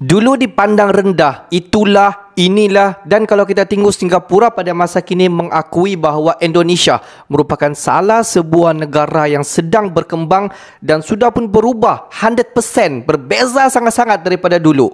Dulu dipandang rendah, itulah, inilah, dan kalau kita tengok Singapura pada masa kini mengakui bahawa Indonesia merupakan salah sebuah negara yang sedang berkembang dan sudah pun berubah 100%, berbeza sangat-sangat daripada dulu.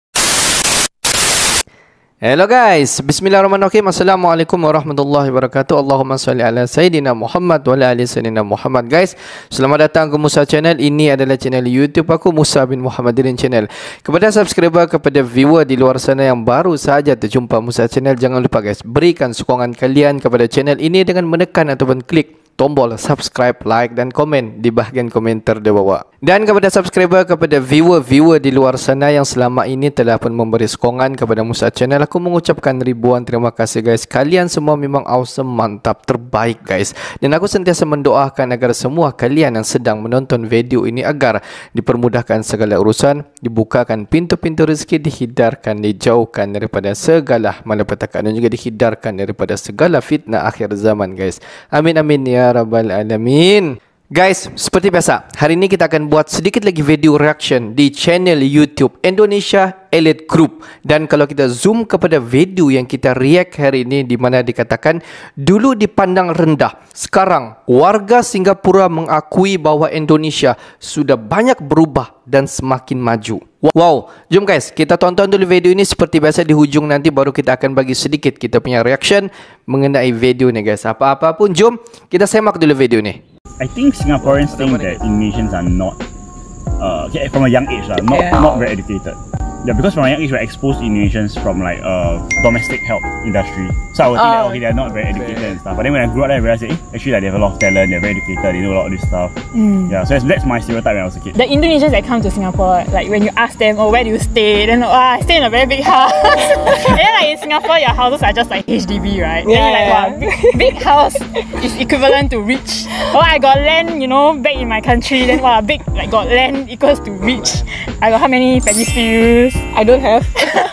Hello guys, bismillahirrahmanirrahim. Assalamualaikum warahmatullahi wabarakatuh. Allahumma salli ala Sayyidina Muhammad wa ala ali Sayyidina Muhammad. Guys, selamat datang ke Musa Channel. Ini adalah channel YouTube aku, Musa bin Muhammadirin Channel. Kepada subscriber, kepada viewer di luar sana yang baru saja terjumpa Musa Channel, jangan lupa guys, berikan sokongan kalian kepada channel ini dengan menekan ataupun klik tombol subscribe, like dan komen di bahagian komentar di bawah. Dan kepada subscriber, kepada viewer di luar sana yang selama ini telah pun memberi sokongan kepada Musa Channel, aku mengucapkan ribuan terima kasih guys. Kalian semua memang awesome, mantap, terbaik guys. Dan aku sentiasa mendoakan agar semua kalian yang sedang menonton video ini agar dipermudahkan segala urusan, dibukakan pintu-pintu rezeki, dihindarkan, dijauhkan daripada segala malapetaka dan juga dihindarkan daripada segala fitnah akhir zaman guys. Amin amin ya Rabbal Alamin. Guys, seperti biasa, hari ini kita akan buat sedikit lagi video reaction di channel YouTube Indonesia Elite Group. Dan kalau kita zoom kepada video yang kita react hari ini, di mana dikatakan dulu dipandang rendah, sekarang warga Singapura mengakui bahwa Indonesia sudah banyak berubah dan semakin maju. Wow, jom guys, kita tonton dulu video ini. Seperti biasa di hujung nanti baru kita akan bagi sedikit kita punya reaction mengenai video ni guys. Apa-apa pun, jom kita semak dulu video ni. I think Singaporeans think that Indonesians are not, from a young age, not very educated. Yeah, because from a young age we're exposed to Indonesians from like domestic help industry. So I would think that okay, they're not very educated and stuff. But then when I grew up, I realized that actually like, they have a lot of talent, they're very educated, they know a lot of this stuff. Yeah, so that's my stereotype when I was a kid. The Indonesians that come to Singapore, like when you ask them, oh, where do you stay? Then I stay in a very big house. And then like in Singapore, your houses are just like HDB, right? Then you're like, wow, big house is equivalent to rich. Oh, I got land, you know, back in my country. Then wow, big like got land equals to rich. I got how many paddy fields? I don't have.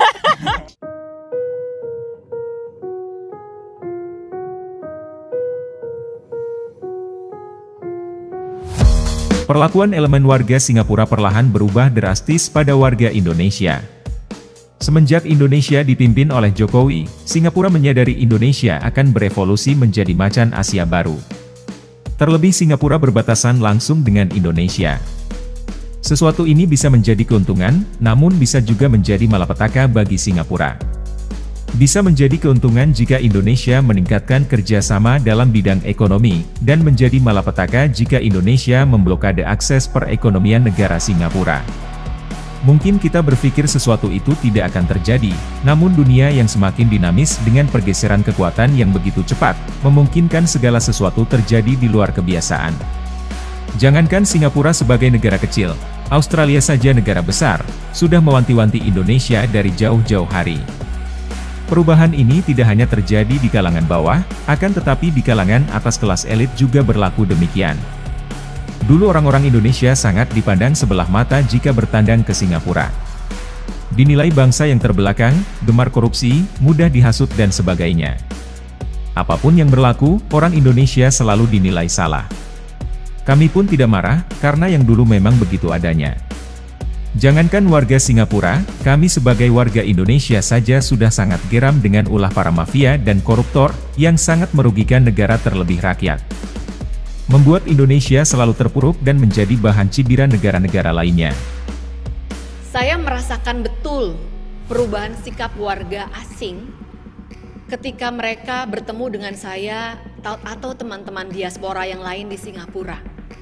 Perlakuan elemen warga Singapura perlahan berubah drastis pada warga Indonesia. Semenjak Indonesia dipimpin oleh Jokowi, Singapura menyadari Indonesia akan berevolusi menjadi macan Asia baru. Terlebih Singapura berbatasan langsung dengan Indonesia. Sesuatu ini bisa menjadi keuntungan, namun bisa juga menjadi malapetaka bagi Singapura. Bisa menjadi keuntungan jika Indonesia meningkatkan kerjasama dalam bidang ekonomi, dan menjadi malapetaka jika Indonesia memblokade akses perekonomian negara Singapura. Mungkin kita berpikir sesuatu itu tidak akan terjadi, namun dunia yang semakin dinamis dengan pergeseran kekuatan yang begitu cepat, memungkinkan segala sesuatu terjadi di luar kebiasaan. Jangankan Singapura sebagai negara kecil, Australia saja negara besar, sudah mewanti-wanti Indonesia dari jauh-jauh hari. Perubahan ini tidak hanya terjadi di kalangan bawah, akan tetapi di kalangan atas kelas elit juga berlaku demikian. Dulu orang-orang Indonesia sangat dipandang sebelah mata jika bertandang ke Singapura. Dinilai bangsa yang terbelakang, gemar korupsi, mudah dihasut dan sebagainya. Apapun yang berlaku, orang Indonesia selalu dinilai salah. Kami pun tidak marah, karena yang dulu memang begitu adanya. Jangankan warga Singapura, kami sebagai warga Indonesia saja sudah sangat geram dengan ulah para mafia dan koruptor, yang sangat merugikan negara terlebih rakyat. Membuat Indonesia selalu terpuruk dan menjadi bahan cibiran negara-negara lainnya. Saya merasakan betul perubahan sikap warga asing ketika mereka bertemu dengan saya atau teman-teman diaspora yang lain di Singapura.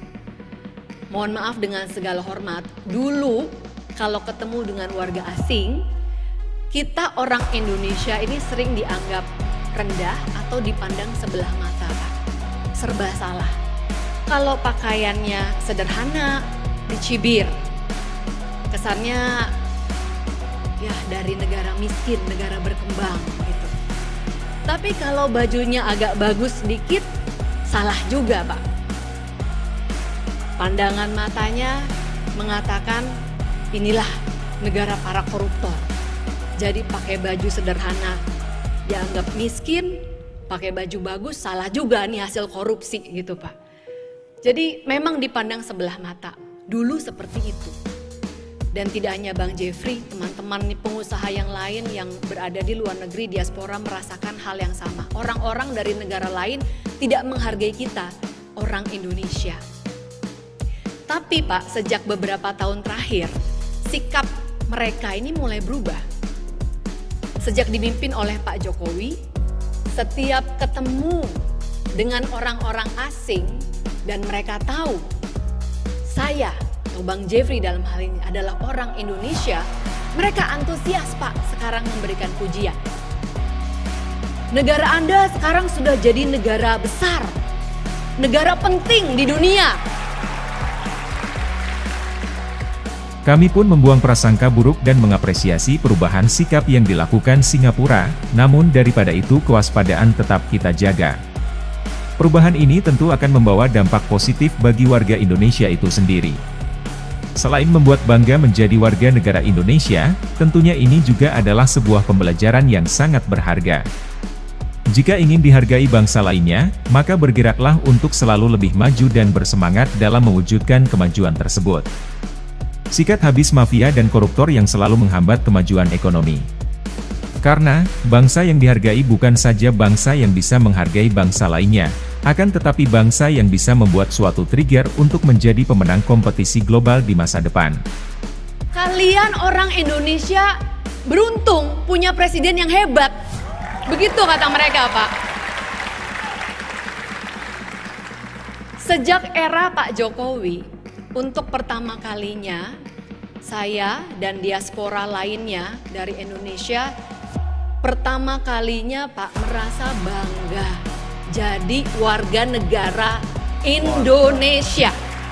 Mohon maaf dengan segala hormat, dulu kalau ketemu dengan warga asing, kita orang Indonesia ini sering dianggap rendah atau dipandang sebelah mata, Pak. Serba salah. Kalau pakaiannya sederhana, dicibir. Kesannya ya dari negara miskin, negara berkembang gitu. Tapi kalau bajunya agak bagus sedikit, salah juga, Pak. Pandangan matanya mengatakan inilah negara para koruptor. Jadi pakai baju sederhana dianggap miskin, pakai baju bagus salah juga nih hasil korupsi gitu Pak. Jadi memang dipandang sebelah mata. Dulu seperti itu. Dan tidak hanya Bang Jeffrey, teman-teman pengusaha yang lain yang berada di luar negeri, diaspora merasakan hal yang sama. Orang-orang dari negara lain tidak menghargai kita, orang Indonesia. Tapi Pak, sejak beberapa tahun terakhir, sikap mereka ini mulai berubah. Sejak dipimpin oleh Pak Jokowi, setiap ketemu dengan orang-orang asing dan mereka tahu saya atau Bang Jeffrey dalam hal ini adalah orang Indonesia, mereka antusias Pak sekarang memberikan pujian. Negara Anda sekarang sudah jadi negara besar, negara penting di dunia. Kami pun membuang prasangka buruk dan mengapresiasi perubahan sikap yang dilakukan Singapura, namun daripada itu kewaspadaan tetap kita jaga. Perubahan ini tentu akan membawa dampak positif bagi warga Indonesia itu sendiri. Selain membuat bangga menjadi warga negara Indonesia, tentunya ini juga adalah sebuah pembelajaran yang sangat berharga. Jika ingin dihargai bangsa lainnya, maka bergeraklah untuk selalu lebih maju dan bersemangat dalam mewujudkan kemajuan tersebut. Sikat habis mafia dan koruptor yang selalu menghambat kemajuan ekonomi. Karena, bangsa yang dihargai bukan saja bangsa yang bisa menghargai bangsa lainnya, akan tetapi bangsa yang bisa membuat suatu trigger untuk menjadi pemenang kompetisi global di masa depan. Kalian orang Indonesia beruntung punya presiden yang hebat. Begitu kata mereka, Pak. Sejak era Pak Jokowi, untuk pertama kalinya, saya dan diaspora lainnya dari Indonesia, pertama kalinya Pak merasa bangga jadi warga negara Indonesia.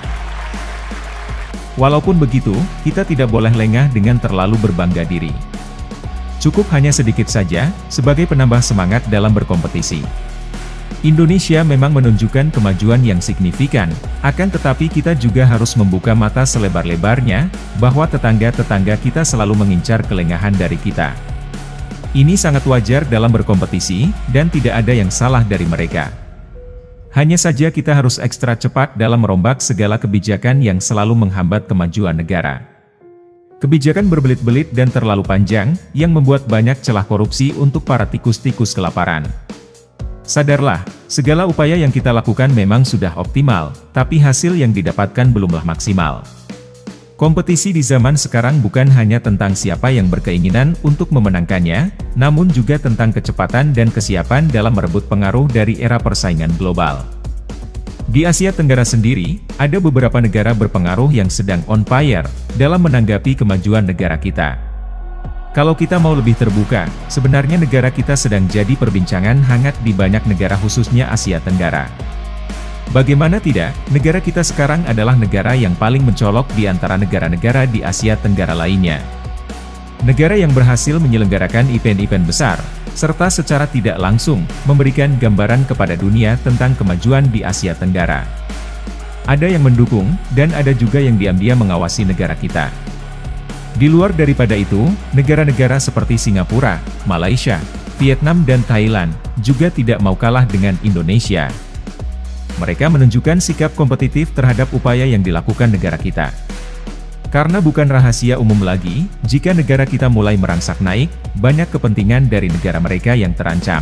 Walaupun begitu, kita tidak boleh lengah dengan terlalu berbangga diri. Cukup hanya sedikit saja, sebagai penambah semangat dalam berkompetisi. Indonesia memang menunjukkan kemajuan yang signifikan, akan tetapi kita juga harus membuka mata selebar-lebarnya, bahwa tetangga-tetangga kita selalu mengincar kelengahan dari kita. Ini sangat wajar dalam berkompetisi, dan tidak ada yang salah dari mereka. Hanya saja kita harus ekstra cepat dalam merombak segala kebijakan yang selalu menghambat kemajuan negara. Kebijakan berbelit-belit dan terlalu panjang, yang membuat banyak celah korupsi untuk para tikus-tikus kelaparan. Sadarlah, segala upaya yang kita lakukan memang sudah optimal, tapi hasil yang didapatkan belumlah maksimal. Kompetisi di zaman sekarang bukan hanya tentang siapa yang berkeinginan untuk memenangkannya, namun juga tentang kecepatan dan kesiapan dalam merebut pengaruh dari era persaingan global. Di Asia Tenggara sendiri, ada beberapa negara berpengaruh yang sedang on fire dalam menanggapi kemajuan negara kita. Kalau kita mau lebih terbuka, sebenarnya negara kita sedang jadi perbincangan hangat di banyak negara khususnya Asia Tenggara. Bagaimana tidak, negara kita sekarang adalah negara yang paling mencolok di antara negara-negara di Asia Tenggara lainnya. Negara yang berhasil menyelenggarakan event-event besar, serta secara tidak langsung, memberikan gambaran kepada dunia tentang kemajuan di Asia Tenggara. Ada yang mendukung, dan ada juga yang diam-diam mengawasi negara kita. Di luar daripada itu, negara-negara seperti Singapura, Malaysia, Vietnam dan Thailand, juga tidak mau kalah dengan Indonesia. Mereka menunjukkan sikap kompetitif terhadap upaya yang dilakukan negara kita. Karena bukan rahasia umum lagi, jika negara kita mulai merangsak naik, banyak kepentingan dari negara mereka yang terancam.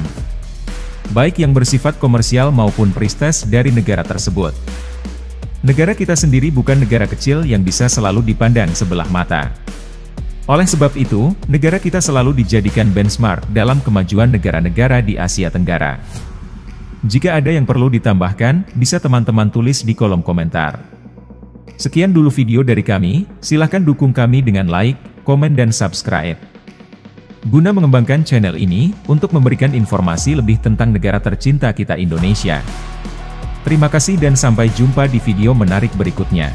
Baik yang bersifat komersial maupun prestis dari negara tersebut. Negara kita sendiri bukan negara kecil yang bisa selalu dipandang sebelah mata. Oleh sebab itu, negara kita selalu dijadikan benchmark dalam kemajuan negara-negara di Asia Tenggara. Jika ada yang perlu ditambahkan, bisa teman-teman tulis di kolom komentar. Sekian dulu video dari kami, silahkan dukung kami dengan like, komen dan subscribe. Guna mengembangkan channel ini, untuk memberikan informasi lebih tentang negara tercinta kita Indonesia. Terima kasih dan sampai jumpa di video menarik berikutnya.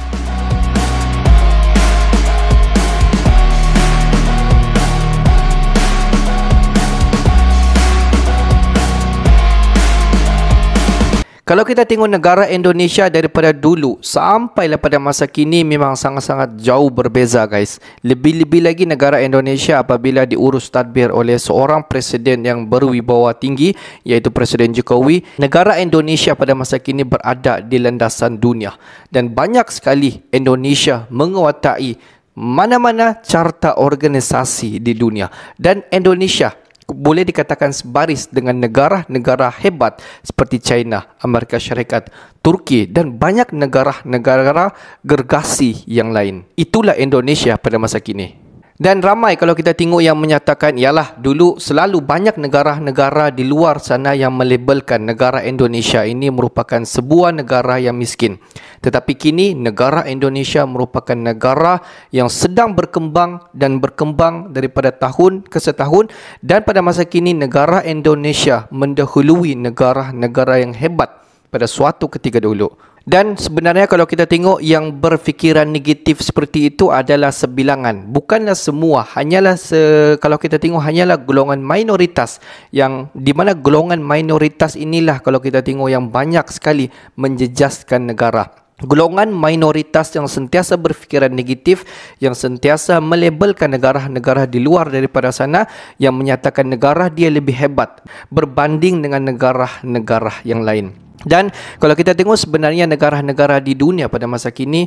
Kalau kita tengok negara Indonesia daripada dulu sampailah pada masa kini memang sangat-sangat jauh berbeza guys. Lebih-lebih lagi negara Indonesia apabila diurus tadbir oleh seorang presiden yang berwibawa tinggi iaitu Presiden Jokowi. Negara Indonesia pada masa kini berada di landasan dunia dan banyak sekali Indonesia menguasai mana-mana carta organisasi di dunia, dan Indonesia boleh dikatakan sebaris dengan negara-negara hebat seperti China, Amerika Syarikat, Turki dan banyak negara-negara gergasi yang lain. Itulah Indonesia pada masa kini. Dan ramai kalau kita tengok yang menyatakan, yalah dulu selalu banyak negara-negara di luar sana yang melabelkan negara Indonesia ini merupakan sebuah negara yang miskin. Tetapi kini negara Indonesia merupakan negara yang sedang berkembang dan berkembang daripada tahun ke setahun, dan pada masa kini negara Indonesia mendahului negara-negara yang hebat pada suatu ketika dulu. Dan sebenarnya kalau kita tengok yang berfikiran negatif seperti itu adalah sebilangan, bukanlah semua. Hanyalah kalau kita tengok hanyalah golongan minoritas, yang di mana golongan minoritas inilah kalau kita tengok yang banyak sekali menjejaskan negara. Golongan minoritas yang sentiasa berfikiran negatif, yang sentiasa melabelkan negara-negara di luar daripada sana, yang menyatakan negara dia lebih hebat berbanding dengan negara-negara yang lain. Dan kalau kita tengok sebenarnya negara-negara di dunia pada masa kini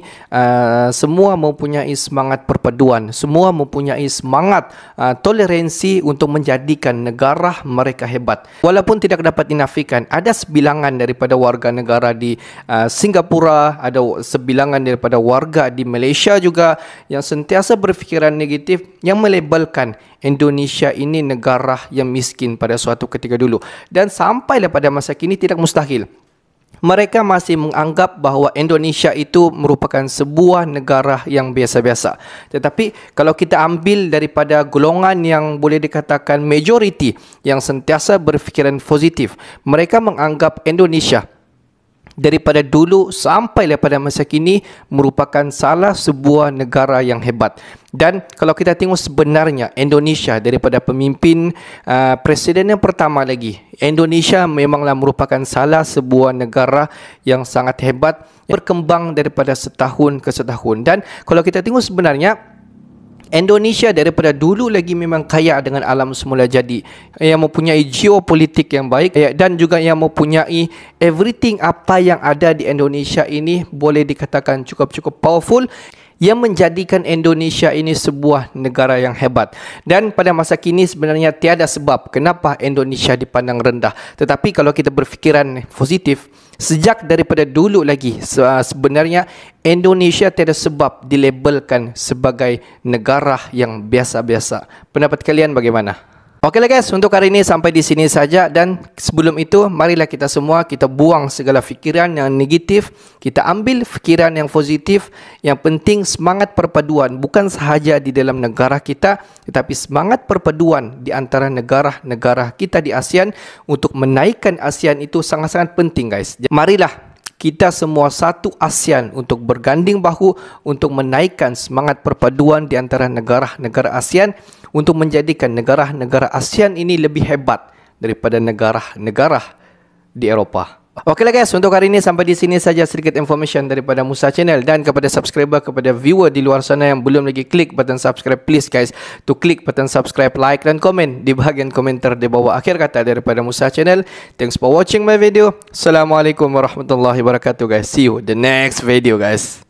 semua mempunyai semangat perpaduan, semua mempunyai semangat toleransi untuk menjadikan negara mereka hebat. Walaupun tidak dapat dinafikan, ada sebilangan daripada warga negara di Singapura, ada sebilangan daripada warga di Malaysia juga yang sentiasa berfikiran negatif, yang melabelkan Indonesia ini negara yang miskin pada suatu ketika dulu. Dan sampailah pada masa kini tidak mustahil, mereka masih menganggap bahawa Indonesia itu merupakan sebuah negara yang biasa-biasa. Tetapi kalau kita ambil daripada golongan yang boleh dikatakan majoriti, yang sentiasa berfikiran positif, mereka menganggap Indonesia daripada dulu sampai pada masa kini merupakan salah sebuah negara yang hebat. Dan kalau kita tengok sebenarnya Indonesia daripada pemimpin presiden yang pertama lagi, Indonesia memanglah merupakan salah sebuah negara yang sangat hebat, berkembang daripada setahun ke setahun. Dan kalau kita tengok sebenarnya Indonesia daripada dulu lagi memang kaya dengan alam semula jadi, yang mempunyai geopolitik yang baik, dan juga yang mempunyai everything apa yang ada di Indonesia ini boleh dikatakan cukup powerful, yang menjadikan Indonesia ini sebuah negara yang hebat. Dan pada masa kini sebenarnya tiada sebab kenapa Indonesia dipandang rendah. Tetapi kalau kita berfikiran positif, sejak daripada dulu lagi sebenarnya Indonesia tiada sebab dilabelkan sebagai negara yang biasa-biasa. Pendapat kalian bagaimana? Okeylah guys, untuk hari ini sampai di sini saja. Dan sebelum itu, marilah kita semua kita buang segala fikiran yang negatif, kita ambil fikiran yang positif. Yang penting semangat perpaduan bukan sahaja di dalam negara kita, tetapi semangat perpaduan di antara negara-negara kita di ASEAN untuk menaikkan ASEAN itu sangat-sangat penting guys. Marilah kita semua satu ASEAN untuk berganding bahu untuk menaikkan semangat perpaduan di antara negara-negara ASEAN, untuk menjadikan negara-negara ASEAN ini lebih hebat daripada negara-negara di Eropah. Okeylah guys, untuk hari ini sampai di sini saja sedikit information daripada Musa Channel. Dan kepada subscriber, kepada viewer di luar sana yang belum lagi klik button subscribe, please guys to klik button subscribe, like dan komen di bahagian komentar di bawah. Akhir kata daripada Musa Channel, thanks for watching my video. Assalamualaikum warahmatullahi wabarakatuh guys. See you the next video guys.